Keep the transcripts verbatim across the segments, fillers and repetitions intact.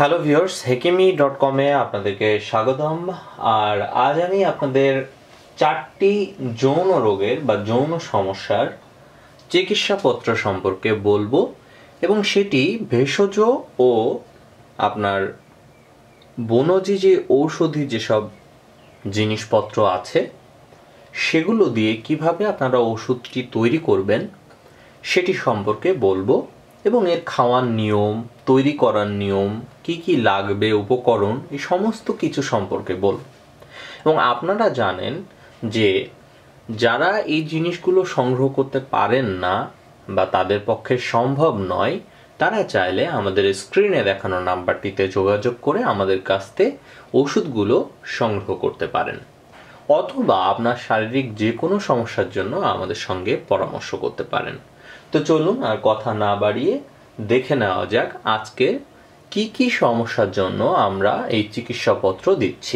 Hello viewers, হেকিমি ডটকমে আপনাদেরকে স্বাগতম। আর আজ আমি আপনাদের চারটি যৌন রোগের বা যৌন সমস্যার চিকিৎসাপত্র সম্পর্কে বলবো এবং সেটি ভেষজ ও আপনার বনজি যে ঔষধি যেসব জিনিসপত্র আছে সেগুলো দিয়ে কিভাবে আপনারা ওষুধটি তৈরি করবেন সেটি সম্পর্কে বলবো এবং এর খাওয়ার নিয়ম, তৈরি করার নিয়ম, কি কি লাগবে, উপকরণ, এই সমস্ত কিছু সম্পর্কে বলবো। এবং আপনারা জানেন যে যারা এই জিনিসগুলো সংগ্রহ করতে পারেন না বা তাদের পক্ষে সম্ভব নয়, তারা চাইলে আমাদের স্ক্রিনে দেখানো নাম্বারটিতে যোগাযোগ করে আমাদের কাছ থেকে ওষুধগুলো সংগ্রহ করতে পারেন, অথবা আপনার শারীরিক যে কোনো সমস্যার জন্য আমাদের সঙ্গে পরামর্শ করতে পারেন। তো চলুন আর কথা না বাড়িয়ে দেখে নেওয়া যাক আজকে কি কি সমস্যার জন্য আমরা এই চিকিৎসাপত্র দিচ্ছি।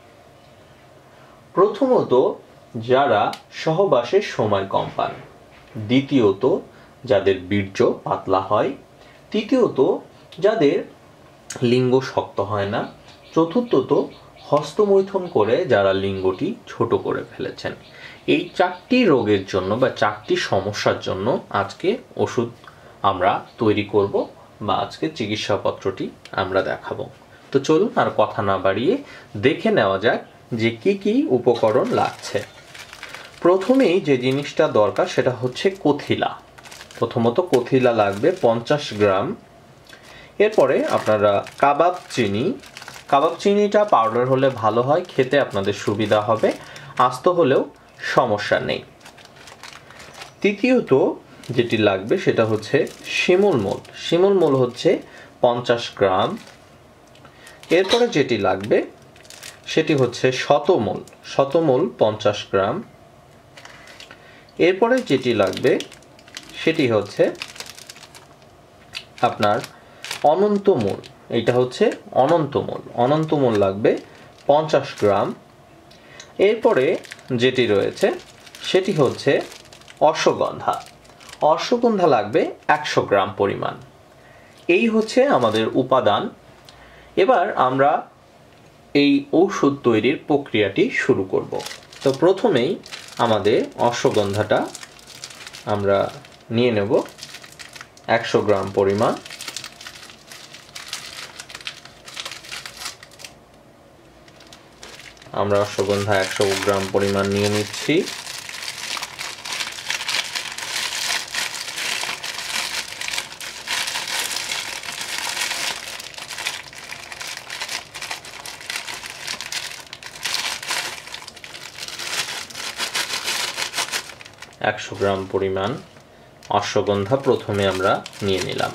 প্রথমত, যারা সহবাসের সময় কম পান। দ্বিতীয়ত, যাদের বীর্য পাতলা হয়। তৃতীয়ত, যাদের লিঙ্গ শক্ত হয় না। চতুর্থত, হস্তমৈথুন করে যারা লিঙ্গটি ছোট করে ফেলেছেন। এই চারটি রোগের জন্য বা চারটি সমস্যার জন্য আজকে ওষুধ আমরা তৈরি করব বা আজকে চিকিৎসাপত্রটি আমরা দেখাবো। তো চলুন আর কথা না বাড়িয়ে দেখে নেওয়া যাক যে কি কি উপকরণ লাগছে। প্রথমেই যে জিনিসটা দরকার সেটা হচ্ছে কথিলা। প্রথমত কথিলা লাগবে পঞ্চাশ গ্রাম। এরপরে আপনারা কাবাব চিনি। কাবাব চিনিটা পাউডার হলে ভালো হয়, খেতে আপনাদের সুবিধা হবে, আস্ত হলেও সমস্যা নেই। তৃতীয়ত যেটি লাগবে সেটা হচ্ছে শিমুল মূল। শিমুল মূল হচ্ছে পঞ্চাশ গ্রাম। এরপরে যেটি লাগবে সেটি হচ্ছে শতমূল। শতমূল পঞ্চাশ গ্রাম। এরপরে যেটি লাগবে সেটি হচ্ছে আপনার অনন্তমূল। এইটা হচ্ছে অনন্তমূল। অনন্তমূল লাগবে পঞ্চাশ গ্রাম। এরপরে যেটি রয়েছে সেটি হচ্ছে অশ্বগন্ধা। অশ্বগন্ধা লাগবে একশো গ্রাম পরিমাণ। এই হচ্ছে আমাদের উপাদান। এবার আমরা এই ঔষধ তৈরির প্রক্রিয়াটি শুরু করব। তো প্রথমেই আমাদের অশ্বগন্ধাটা আমরা নিয়ে নেব একশো গ্রাম পরিমাণ। আমরা অশ্বগন্ধা একশো গ্রাম পরিমাণ নিয়ে নিচ্ছি। একশো গ্রাম পরিমাণ অশ্বগন্ধা প্রথমে আমরা নিয়ে নিলাম।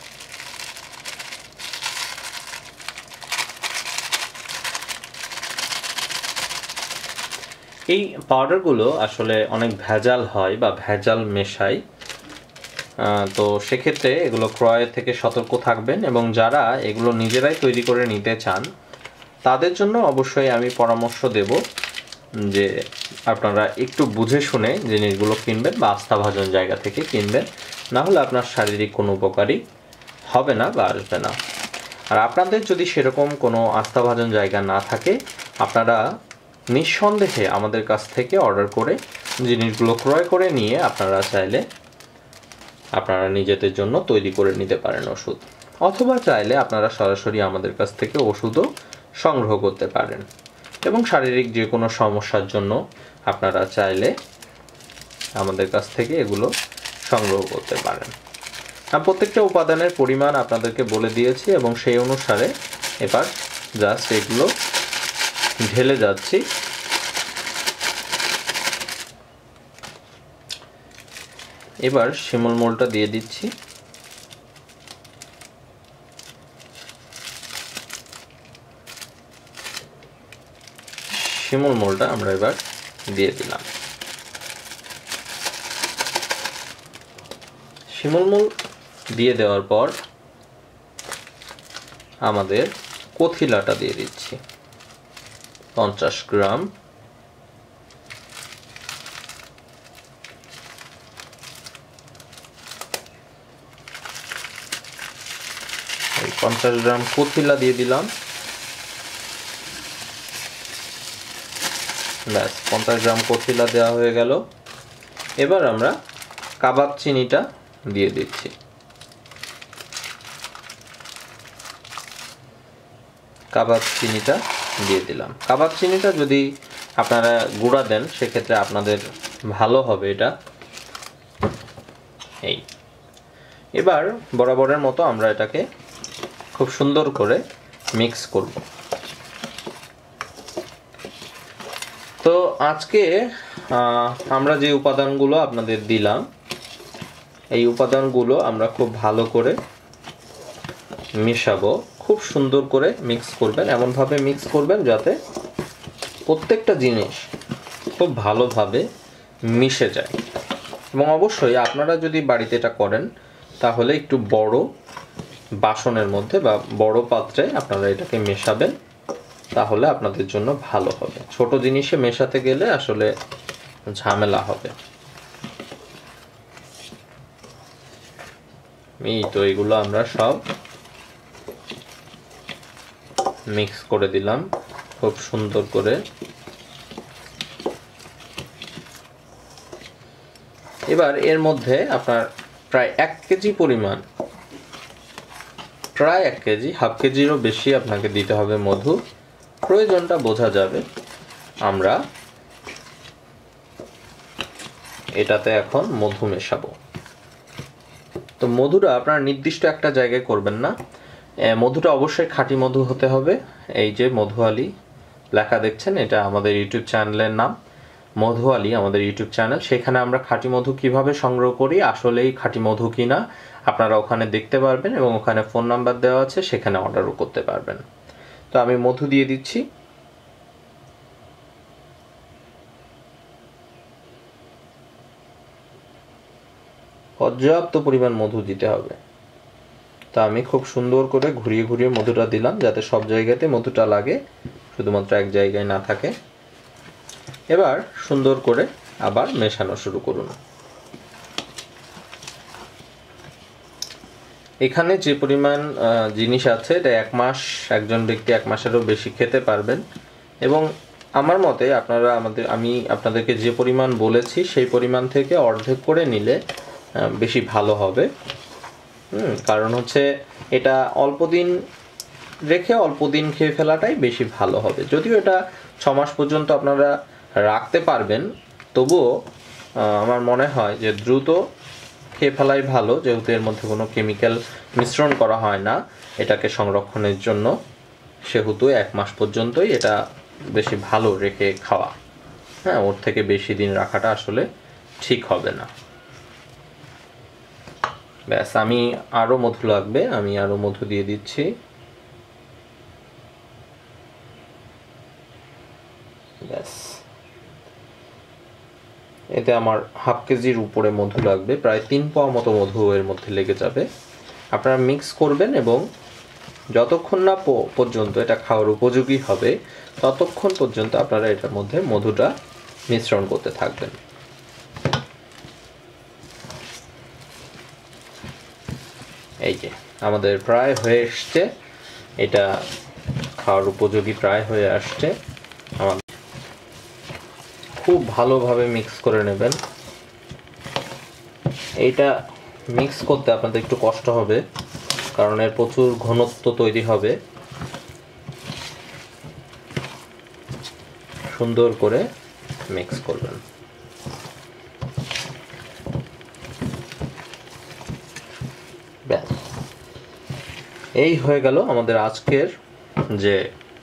এই পাউডারগুলো আসলে অনেক ভেজাল হয় বা ভেজাল মেশায়, তো সেক্ষেত্রে এগুলো ক্রয় থেকে সতর্ক থাকবেন এবং যারা এগুলো নিজেরাই তৈরি করে নিতে চান তাদের জন্য অবশ্যই আমি পরামর্শ দেব যে আপনারা একটু বুঝে শুনে জিনিসগুলো কিনবেন বা আস্থাভাজন জায়গা থেকে কিনবেন, না হলে আপনার শারীরিক কোনো উপকারই হবে না বা আসবে না। আর আপনাদের যদি সেরকম কোনো আস্থাভাজন জায়গা না থাকে, আপনারা নিঃসন্দেহে আমাদের কাছ থেকে অর্ডার করে জিনিসগুলো ক্রয় করে নিয়ে আপনারা চাইলে আপনারা নিজেদের জন্য তৈরি করে নিতে পারেন ওষুধ, অথবা চাইলে আপনারা সরাসরি আমাদের কাছ থেকে ওষুধও সংগ্রহ করতে পারেন এবং শারীরিক যে কোনো সমস্যার জন্য আপনারা চাইলে আমাদের কাছ থেকে এগুলো সংগ্রহ করতে পারেন। আমি প্রত্যেকটা উপাদানের পরিমাণ আপনাদেরকে বলে দিয়েছি এবং সেই অনুসারে এবার জাস্ট এগুলো ঢেলে যাচ্ছি। এবার শিমুল মূলটা দিয়ে দিচ্ছি। শিমুল মূলটা আমরা এবার দিয়ে দিলাম। শিমুল মূল দিয়ে দেওয়ার পর আমাদের কথিলাটা দিয়ে দিচ্ছি পঞ্চাশ গ্রাম। পঞ্চাশ গ্রাম কচিলা দিয়ে দিলাম। ব্যাস, পঞ্চাশ গ্রাম কচিলা দেওয়া হয়ে গেল। এবার আমরা কাবাব চিনিটা দিয়ে দিচ্ছি। কাবাব চিনিটা দিয়ে দিলাম। কাবাব চিনিটা যদি আপনারা গুঁড়া দেন সেক্ষেত্রে আপনাদের ভালো হবে এটা। এই এবার বরাবরের মতো আমরা এটাকে খুব সুন্দর করে মিক্স করব। তো আজকে আমরা যে উপাদানগুলো আপনাদের দিলাম এই উপাদানগুলো আমরা খুব ভালো করে মেশাবো। খুব সুন্দর করে মিক্স করবেন, এমনভাবে মিক্স করবেন যাতে প্রত্যেকটা জিনিস খুব ভালোভাবে মিশে যায়। এবং অবশ্যই আপনারা যদি বাড়িতে এটা করেন তাহলে একটু বড় বাসনের মধ্যে বা বড় পাত্রে আপনারা এটাকে মেশাবেন, তাহলে আপনাদের জন্য ভালো হবে। ছোট জিনিসে মেশাতে গেলে আসলে ঝামেলা হবে। এই তো এগুলো আমরা সব মিক্স করে দিলাম খুব সুন্দর করে। এবার এর মধ্যে আপনার প্রায় এক কেজি পরিমাণ, প্রায় এক কেজি হাফ কেজিরও বেশি আপনাকে দিতে হবে মধু। প্রয়োজনটা বোঝা যাবে। আমরা এটাতে এখন মধু মেশাবো। তো মধুটা আপনারা নির্দিষ্ট একটা জায়গায় করবেন না, মধুটা অবশ্যই খাঁটি মধু হতে হবে। এই যে মধুয়ালি লেখা দেখছেন, এটা আমাদের ইউটিউব চ্যানেলের নাম মধুয়ালি, আমাদের ইউটিউব চ্যানেল। সেখানে আমরা খাঁটি মধু কিভাবে সংগ্রহ করি, আসলেই খাঁটি মধু কিনা আপনারা ওখানে দেখতে পারবেন এবং ওখানে ফোন নাম্বার দেওয়া আছে, সেখানে অর্ডারও করতে পারবেন। তো আমি মধু দিয়ে দিচ্ছি। পর্যাপ্ত পরিমাণ মধু দিতে হবে। তা আমি খুব সুন্দর করে ঘুরিয়ে ঘুরিয়ে মধুটা দিলাম যাতে সব জায়গাতে মধুটা লাগে, শুধুমাত্র এক জায়গায় না থাকে। এবার সুন্দর করে আবার মেশানো শুরু করুন। এখানে যে পরিমাণ জিনিস আছে এটা এক মাস, একজন ব্যক্তি এক মাসেরও বেশি খেতে পারবেন। এবং আমার মতে আপনারা আমাদের আমি আপনাদেরকে যে পরিমাণ বলেছি সেই পরিমাণ থেকে অর্ধেক করে নিলে বেশি ভালো হবে। হুম কারণ হচ্ছে এটা অল্প দিন রেখে অল্প দিন খেয়ে ফেলাটাই বেশি ভালো হবে। যদিও এটা ছ মাস পর্যন্ত আপনারা রাখতে পারবেন, তবুও আমার মনে হয় যে দ্রুত খেয়ে ফেলাই ভালো, যেহেতু এর মধ্যে কোনো কেমিক্যাল মিশ্রণ করা হয় না এটাকে সংরক্ষণের জন্য, সেহেতু এক মাস পর্যন্তই এটা বেশি ভালো রেখে খাওয়া। হ্যাঁ, ওর থেকে বেশি দিন রাখাটা আসলে ঠিক হবে না। ব্যাস, আমি আরও মধু লাগবে, আমি আরও মধু দিয়ে দিচ্ছি। ব্যাস, এতে আমার হাফ কেজির উপরে মধু লাগবে, প্রায় তিন পাওয়া মতো মধু এর মধ্যে লেগে যাবে। আপনারা মিক্স করবেন এবং যতক্ষণ না পর্যন্ত এটা খাওয়ার উপযোগী হবে ততক্ষণ পর্যন্ত আপনারা এটার মধ্যে মধুটা মিশ্রণ করতে থাকবেন। এই যে আমাদের প্রায় হয়ে এসছে, এটা খাওয়ার উপযোগী প্রায় হয়ে আসছে। আমাদের খুব ভালোভাবে মিক্স করে নেবেন। এইটা মিক্স করতে আপনাদের একটু কষ্ট হবে কারণ এর প্রচুর ঘনত্ব তৈরি হবে। সুন্দর করে মিক্স করবেন। ব্যাস, এই হয়ে গেল আমাদের আজকের যে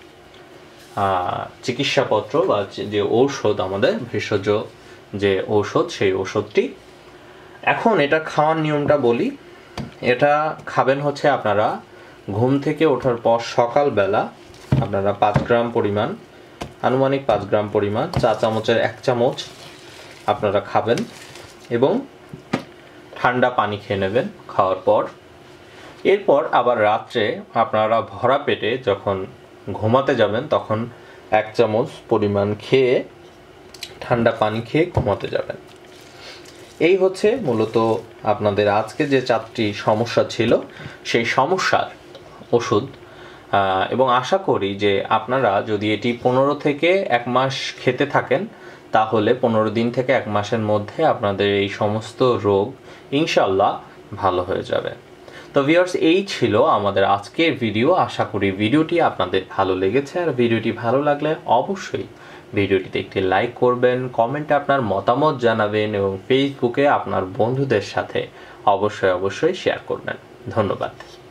চিকিৎসাপত্র বা যে ঔষধ, আমাদের ভেষজ যে ঔষধ, সেই ঔষধটি। এখন এটা খাওয়ার নিয়মটা বলি। এটা খাবেন হচ্ছে আপনারা ঘুম থেকে ওঠার পর সকালবেলা আপনারা পাঁচ গ্রাম পরিমাণ, আনুমানিক পাঁচ গ্রাম পরিমাণ, চা চামচের এক চামচ আপনারা খাবেন এবং ঠান্ডা পানি খেয়ে নেবেন খাওয়ার পর। এরপর আবার রাত্রে আপনারা ভরা পেটে যখন ঘুমাতে যাবেন তখন এক চামচ পরিমাণ খেয়ে ঠান্ডা পানি খেয়ে ঘুমাতে যাবেন। এই হচ্ছে মূলত আপনাদের আজকে যে চারটি সমস্যা ছিল সেই সমস্যার ওষুধ, এবং আশা করি যে আপনারা যদি এটি পনেরো থেকে এক মাস খেতে থাকেন তাহলে পনেরো দিন থেকে এক মাসের মধ্যে আপনাদের এই সমস্ত রোগ ইনশাল্লাহ ভালো হয়ে যাবে। তো ভিউয়ার্স, এই ছিল আমাদের আজকের ভিডিও। আশা করি ভিডিওটি আপনাদের ভালো লেগেছে, আর ভিডিওটি ভালো লাগলে অবশ্যই ভিডিওটিতে একটি লাইক করবেন, কমেন্টে আপনার মতামত জানাবেন এবং ফেসবুকে আপনার বন্ধুদের সাথে অবশ্যই অবশ্যই শেয়ার করবেন। ধন্যবাদ।